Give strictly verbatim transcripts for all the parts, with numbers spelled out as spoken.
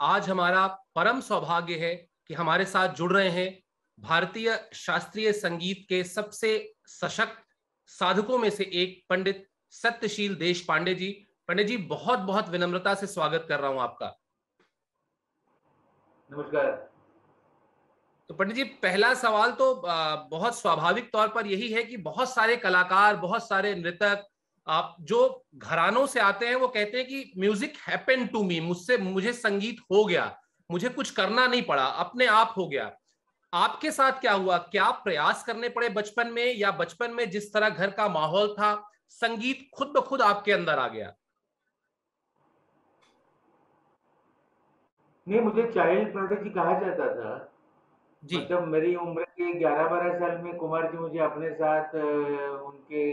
आज हमारा परम सौभाग्य है कि हमारे साथ जुड़ रहे हैं भारतीय शास्त्रीय संगीत के सबसे सशक्त साधकों में से एक पंडित सत्यशील देशपांडे जी। पंडित जी, बहुत बहुत विनम्रता से स्वागत कर रहा हूं आपका। नमस्कार। तो पंडित जी, पहला सवाल तो बहुत स्वाभाविक तौर पर यही है कि बहुत सारे कलाकार, बहुत सारे नृतक आप जो घरानों से आते हैं वो कहते हैं कि म्यूजिक हैपेंड टू मी, मुझसे मुझे संगीत हो गया, मुझे कुछ करना नहीं पड़ा, अपने आप हो गया। आपके साथ क्या हुआ? क्या प्रयास करने पड़े बचपन में, या बचपन में जिस तरह घर का माहौल था संगीत खुद ब खुद आपके अंदर आ गया? नहीं, मुझे चाइल्ड प्रोडिजी कहा जाता था। जी मतलब मेरी उम्र के ग्यारह बारह साल में कुमार जी मुझे अपने साथ उनके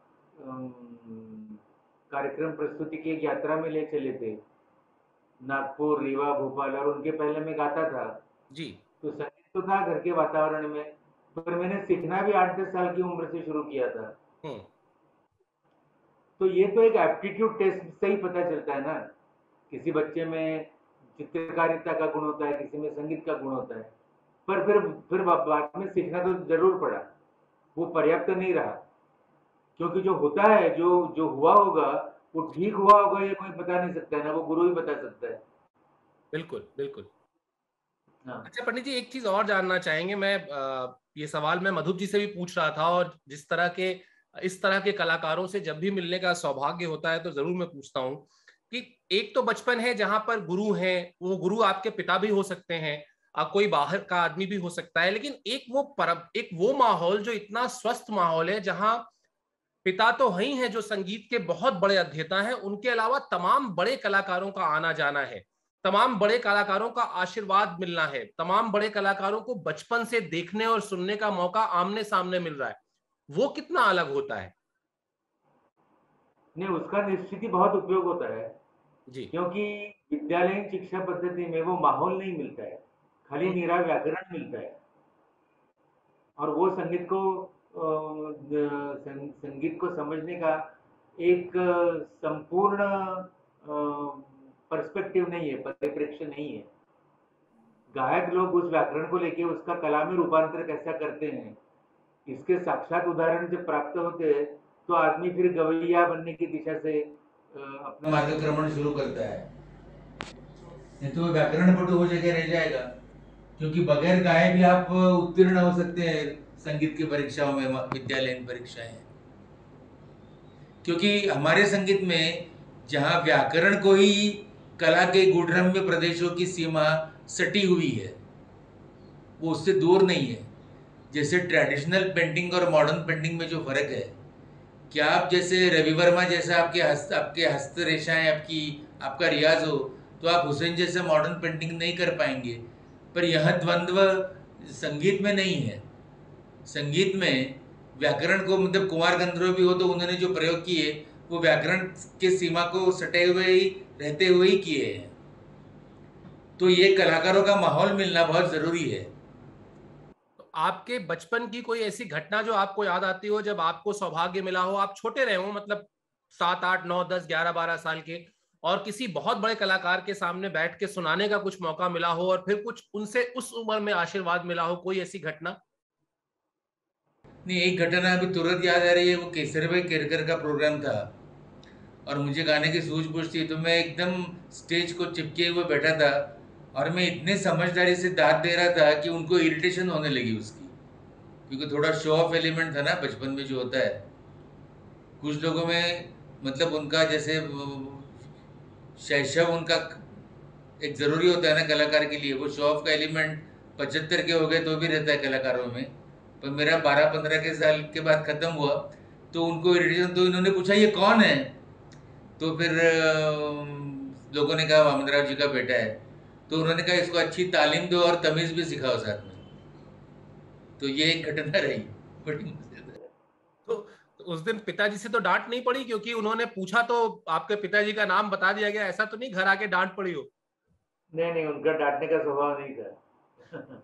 कार्यक्रम प्रस्तुति की एक यात्रा में ले चले थे, नागपुर, रीवा, भोपाल, और उनके पहले मैं गाता था। जी। तो संगीत तो था घर के वातावरण में, पर मैंने सीखना भी आठ दस साल की उम्र से शुरू किया था। हम्म। तो ये तो एक एप्टीट्यूड टेस्ट से ही पता चलता है ना, किसी बच्चे में चित्रकारिता का गुण होता है, किसी में संगीत का गुण होता है। पर फिर फिर बाद में सीखना तो जरूर पड़ा, वो पर्याप्त नहीं रहा, क्योंकि जो होता है, जो जो हुआ होगा वो ठीक हुआ होगा ये कोई बता नहीं सकता है ना, वो गुरु ही बता सकता है। बिल्कुल बिल्कुल। हाँ। अच्छा पंडित जी, एक चीज और जानना चाहेंगे। मैं आ, ये सवाल मैं मधुप जी से भी पूछ रहा था, और जिस तरह के इस तरह के कलाकारों से जब भी मिलने का सौभाग्य होता है तो जरूर मैं पूछता हूँ कि एक तो बचपन है जहां पर गुरु हैं, वो गुरु आपके पिता भी हो सकते हैं, आ, कोई बाहर का आदमी भी हो सकता है, लेकिन एक वो परब एक वो माहौल जो इतना स्वस्थ माहौल है, जहां पिता तो ही हैं जो संगीत के बहुत बड़े अध्येता हैं, उनके अलावा तमाम बड़े कलाकारों का आना जाना है, तमाम बड़े कलाकारों का आशीर्वाद मिलना है, तमाम बड़े कलाकारों को बचपन से देखने और सुनने का मौका आमने सामने मिल रहा है। वो कितना अलग होता है? नहीं, उसका निश्चित ही बहुत उपयोग होता है, जी। क्योंकि विद्यालयीन शिक्षा पद्धति में वो माहौल नहीं मिलता है, खाली हम्म। नीरा व्याकरण मिलता है। और वो संगीत को संगीत को समझने का एक संपूर्ण पर्सपेक्टिव नहीं है, परिप्रेक्ष्य नहीं है। गायक लोग उस व्याकरण को लेके उसका कला में रूपांतर कैसा करते हैं, इसके साक्षात उदाहरण जब प्राप्त होते हैं तो आदमी फिर गवैया बनने की दिशा से अपना मार्गक्रमण शुरू करता है। नहीं तो व्याकरण पटु हो जगह रह जाएगा, क्योंकि बगैर गाए भी आप उत्तीर्ण हो सकते हैं संगीत की परीक्षाओं में, विद्यालयीन परीक्षाएं। क्योंकि हमारे संगीत में जहाँ व्याकरण को ही कला के गूढ़रम्य प्रदेशों की सीमा सटी हुई है, वो उससे दूर नहीं है। जैसे ट्रेडिशनल पेंटिंग और मॉडर्न पेंटिंग में जो फर्क है, क्या आप जैसे रवि वर्मा जैसा आपके हस्त आपके हस्त रेखाएं आपकी आपका रियाज हो तो आप हुसैन जैसे मॉडर्न पेंटिंग नहीं कर पाएंगे। पर यह द्वंद्व संगीत में नहीं है। संगीत में व्याकरण को, मतलब कुमार गंधर्व भी हो तो उन्होंने जो प्रयोग किए वो व्याकरण के सीमा को सटे हुए ही रहते हुए ही किए हैं। तो ये कलाकारों का माहौल मिलना बहुत जरूरी है। तो आपके बचपन की कोई ऐसी घटना जो आपको याद आती हो, जब आपको सौभाग्य मिला हो, आप छोटे रहे हो, मतलब सात आठ नौ दस ग्यारह बारह साल के, और किसी बहुत बड़े कलाकार के सामने बैठ के सुनाने का कुछ मौका मिला हो, और फिर कुछ उनसे उस उम्र में आशीर्वाद मिला हो, कोई ऐसी घटना? नहीं, एक घटना अभी तुरंत याद आ रही है। वो केसर भाई केरकर का प्रोग्राम था और मुझे गाने की सूझबूझ थी, तो मैं एकदम स्टेज को चिपके हुए बैठा था और मैं इतने समझदारी से दाद दे रहा था कि उनको इरिटेशन होने लगी उसकी, क्योंकि थोड़ा शो ऑफ एलिमेंट था ना बचपन में जो होता है कुछ लोगों में। मतलब उनका जैसे शैशव उनका एक ज़रूरी होता है ना कलाकार के लिए, वो शो ऑफ का एलिमेंट पचहत्तर के हो गए तो भी रहता है कलाकारों में। पर मेरा बारह पंद्रह के साल के बाद ख़त्म हुआ तो उनको इरिटेशन, तो इन्होंने पूछा ये कौन है, तो फिर लोगों ने कहा वामनराव जी का बेटा है। तो उन्होंने कहा इसको अच्छी तालीम दो और तमीज़ भी सिखाओ साथ में। तो ये एक घटना रही बड़ी मजेदार। तो, तो उस दिन पिताजी से तो डांट नहीं पड़ी, क्योंकि उन्होंने पूछा तो आपके पिताजी का नाम बता दिया गया, ऐसा तो नहीं घर आके डांट पड़ी हो? नहीं नहीं, उनका डांटने का स्वभाव नहीं था।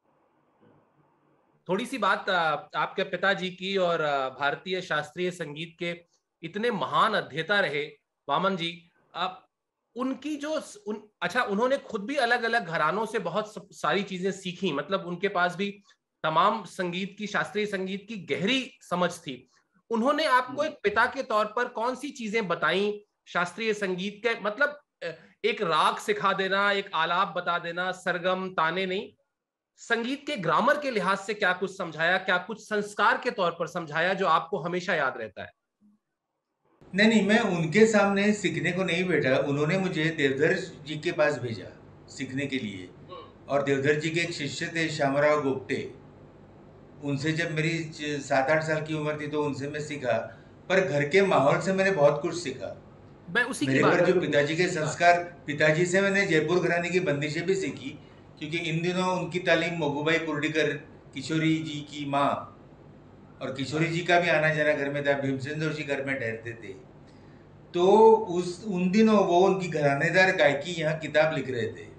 थोड़ी सी बात आपके पिताजी की, और भारतीय शास्त्रीय संगीत के इतने महान अध्येता रहे वामन जी, आप उनकी जो उन अच्छा, उन्होंने खुद भी अलग अलग घरानों से बहुत सारी चीजें सीखी, मतलब उनके पास भी तमाम संगीत की, शास्त्रीय संगीत की गहरी समझ थी। उन्होंने आपको एक पिता के तौर पर कौन सी चीजें बताई शास्त्रीय संगीत के, मतलब एक राग सिखा देना, एक आलाप बता देना, सरगम ताने नहीं, संगीत के ग्रामर के लिहाज से क्या कुछ समझाया, क्या कुछ संस्कार के तौर पर समझाया जो आपको हमेशा याद रहता है? नहीं नहीं, मैं उनके सामने सीखने को नहीं बैठा, उन्होंने मुझे देवधर जी के पास भेजा सीखने के लिए। और देवधर जी के एक शिष्य थे श्यामराव गोप्टे, उनसे जब मेरी सात आठ साल की उम्र थी तो उनसे मैं सीखा। पर घर के माहौल से मैंने बहुत कुछ सीखा। मैं उसी की मेरे बात पर जो पिताजी के संस्कार, पिताजी से मैंने जयपुर घराने की बंदिशें भी सीखी, क्योंकि इन दिनों उनकी तालीम मोगूबाई कुर्डीकर, किशोरी जी की माँ, और किशोरी जी का भी आना जाना घर में था, भीमसेन जोशी घर में ठहरते थे। तो उस उन दिनों वो उनकी घरानेदार गायकी यहाँ किताब लिख रहे थे,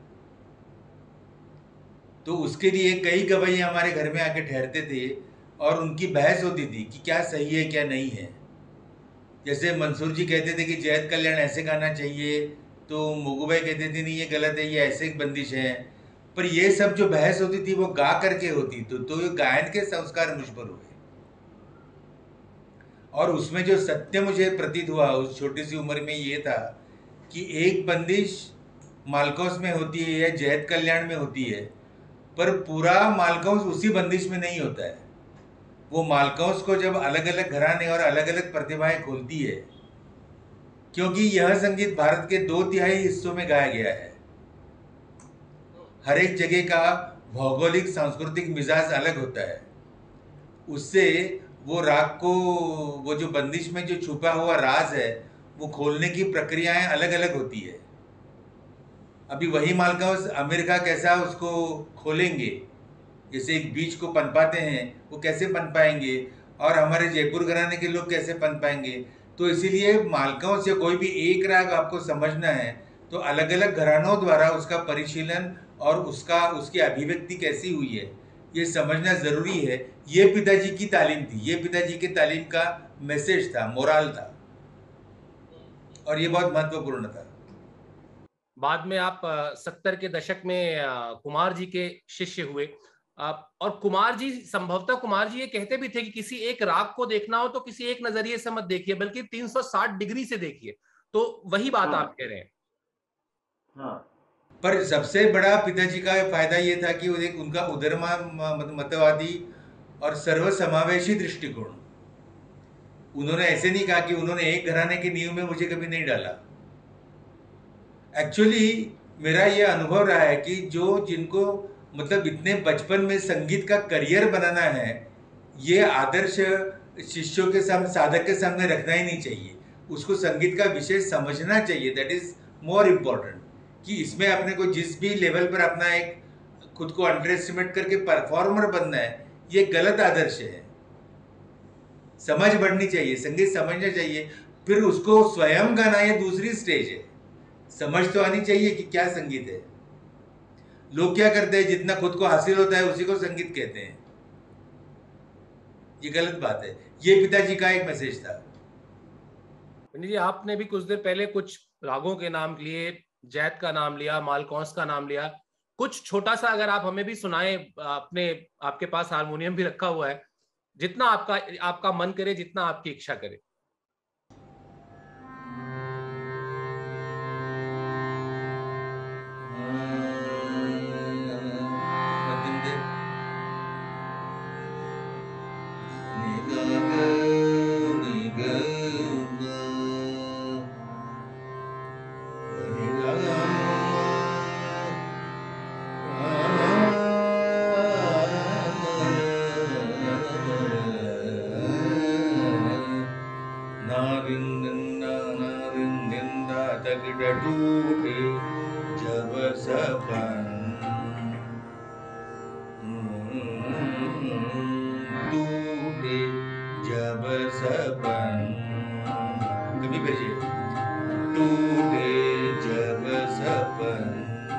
तो उसके लिए कई गवैये हमारे घर में आके ठहरते थे और उनकी बहस होती थी कि क्या सही है क्या नहीं है। जैसे मंसूर जी कहते थे कि जैत कल्याण ऐसे गाना चाहिए, तो मोगूबाई कहते थे नहीं ये गलत है, ये ऐसे बंदिश है। पर ये सब जो बहस होती थी वो गा करके होती, तो तो ये गायन के संस्कार मुझ पर हुए। और उसमें जो सत्य मुझे प्रतीत हुआ उस छोटी सी उम्र में ये था कि एक बंदिश मालकौस में होती है या जैत कल्याण में होती है, पर पूरा मालकौस उसी बंदिश में नहीं होता है। वो मालकौस को जब अलग अलग घराने और अलग अलग प्रतिभाएं खोलती है, क्योंकि यह संगीत भारत के दो तिहाई हिस्सों में गाया गया है, हर एक जगह का भौगोलिक सांस्कृतिक मिजाज अलग होता है, उससे वो राग को, वो जो बंदिश में जो छुपा हुआ राज है वो खोलने की प्रक्रियाएं अलग अलग होती है। अभी वही मालकौस अमेरिका कैसा उसको खोलेंगे, जैसे एक बीज को पनपाते हैं वो कैसे पनपाएंगे, और हमारे जयपुर घराने के लोग कैसे पनपाएंगे। तो इसीलिए मालकौस या कोई भी एक राग आपको समझना है तो अलग अलग घरानों द्वारा उसका परिशीलन और उसका उसकी अभिव्यक्ति कैसी हुई है ये समझना ज़रूरी है। ये पिताजी की तालीम थी, ये पिताजी के तालीम का मैसेज था, मोरल था, और ये बहुत महत्वपूर्ण था। बाद में आप सत्तर के दशक में आ, कुमार जी के शिष्य हुए, आ, और कुमार जी, संभवतः कुमार जी ये कहते भी थे कि किसी एक राग को देखना हो तो किसी एक नजरिए से मत देखिए, बल्कि तीन सौ साठ डिग्री से देखिए। तो वही बात हाँ, आप कह रहे हैं। हाँ। पर सबसे बड़ा पिताजी का फायदा ये था कि वो एक उनका उदरमा मतवादी और सर्वसमावेशी दृष्टिकोण। उन्होंने ऐसे नहीं कहा कि उन्होंने एक घराने की नींव में मुझे कभी नहीं डाला। एक्चुअली मेरा ये अनुभव रहा है कि जो जिनको मतलब इतने बचपन में संगीत का करियर बनाना है, ये आदर्श शिष्यों के सामने, साधक के सामने रखना ही नहीं चाहिए। उसको संगीत का विषय समझना चाहिए, दैट इज मोर इम्पोर्टेंट। कि इसमें अपने को जिस भी लेवल पर अपना एक खुद को अंडर एस्टिमेट करके परफॉर्मर बनना है, ये गलत आदर्श है। समझ बढ़नी चाहिए, संगीत समझना चाहिए, फिर उसको स्वयं गाना ये दूसरी स्टेज है। समझ तो आनी चाहिए कि क्या संगीत है। लोग क्या करते हैं, जितना खुद को हासिल होता है उसी को संगीत कहते हैं, ये गलत बात है। ये पिताजी का एक मैसेज था। पंडित जी, आपने भी कुछ देर पहले कुछ रागों के नाम लिए, जैत का नाम लिया, मालकौंस का नाम लिया, कुछ छोटा सा अगर आप हमें भी सुनाएं, अपने आपके पास हारमोनियम भी रखा हुआ है, जितना आपका आपका मन करे, जितना आपकी इच्छा करे। जब सपन टूटे, जब सपन, कभी भेजिए, टूटे जब सपन,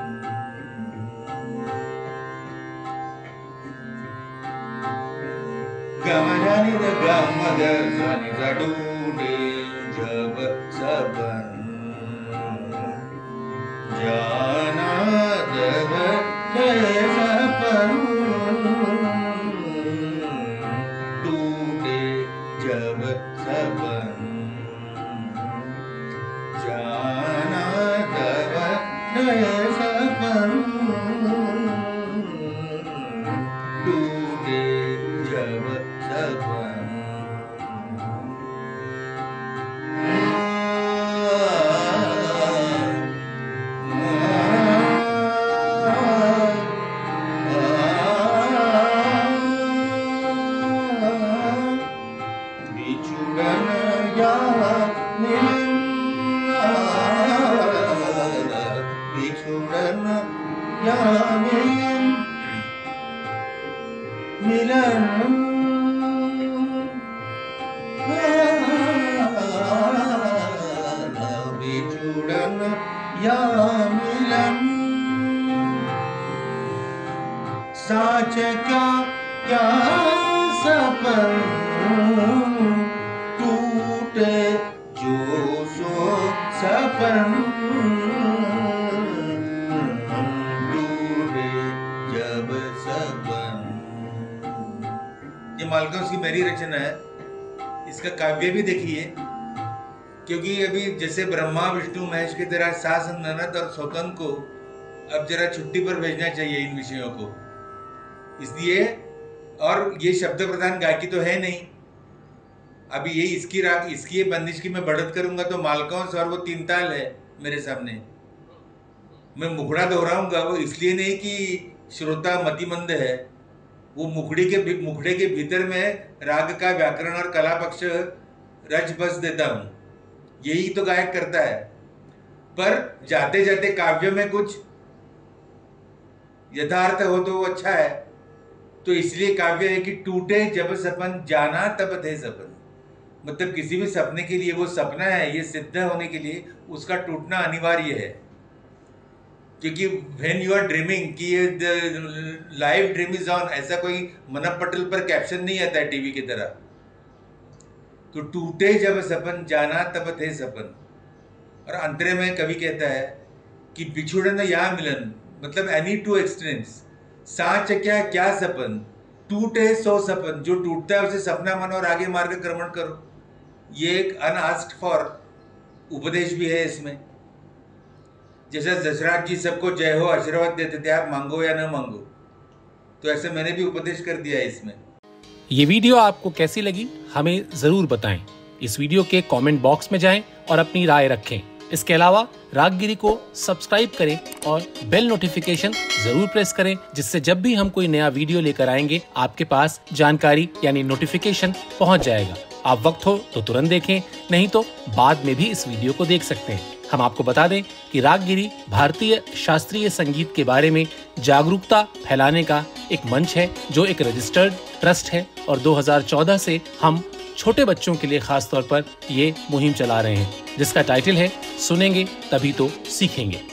गमजानी द गमदर जानी द टूटे जब सपन, जाना जब सपन टूटे जब सपन जाना जब सपन टूटे जब सपन मिलन बिछुड़न या मिलन साच क्या क्या सपन टूटे जो सो सपन मालकों की मेरी रचना है। इसका काव्य भी देखिए, क्योंकि अभी जैसे ब्रह्मा विष्णु महेश की तरह सास ननद और सौतन को अब जरा छुट्टी पर भेजना चाहिए इन विषयों को, इसलिए। और ये शब्द प्रधान गायकी तो है नहीं। अभी ये इसकी राग इसकी ये बंदिश की मैं बढ़त करूंगा तो मालकों और वो तीन ताल है मेरे सामने। मैं मुखड़ा दोहराऊंगा, वो इसलिए नहीं कि श्रोता मतिमंद है, वो मुखड़ी के मुखड़े के भीतर में राग का व्याकरण और कला पक्ष रच बस देता हूँ। यही तो गायक करता है। पर जाते जाते काव्य में कुछ यथार्थ हो तो वो अच्छा है। तो इसलिए काव्य है कि टूटे जब सपन जाना तब थे सपन। मतलब किसी भी सपने के लिए वो सपना है, ये सिद्ध होने के लिए उसका टूटना अनिवार्य है। क्योंकि व्हेन यू आर ड्रीमिंग कि ये लाइव ड्रीम इज ऑन, ऐसा कोई मनप पटल पर कैप्शन नहीं आता है टीवी की तरह। तो टूटे जब सपन जाना तब थे सपन। और अंतरे में कवि कहता है कि बिछुड़न या मिलन, मतलब एनी टू एक्सटेंस। साच क्या क्या सपन टूटे सो सपन, जो टूटता है उसे सपना मानो और आगे मार्गक्रमण करो। ये एक अनआस्क्ड फॉर उपदेश भी है इसमें। जैसे दशरथ जी सबको जय हो आशीर्वाद देते थे, आप मांगो या न मांगो, तो ऐसे मैंने भी उपदेश कर दिया है इसमें। ये वीडियो आपको कैसी लगी हमें जरूर बताएं। इस वीडियो के कमेंट बॉक्स में जाएं और अपनी राय रखें। इसके अलावा रागगिरी को सब्सक्राइब करें और बेल नोटिफिकेशन जरूर प्रेस करें, जिससे जब भी हम कोई नया वीडियो लेकर आएंगे आपके पास जानकारी यानी नोटिफिकेशन पहुंच जाएगा। आप वक्त हो तो तुरंत देखें, नहीं तो बाद में भी इस वीडियो को देख सकते हैं। हम आपको बता दें कि रागगिरी भारतीय शास्त्रीय संगीत के बारे में जागरूकता फैलाने का एक मंच है, जो एक रजिस्टर्ड ट्रस्ट है। और दो हज़ार चौदह से हम छोटे बच्चों के लिए खास तौर पर ये मुहिम चला रहे हैं, जिसका टाइटल है सुनेंगे तभी तो सीखेंगे।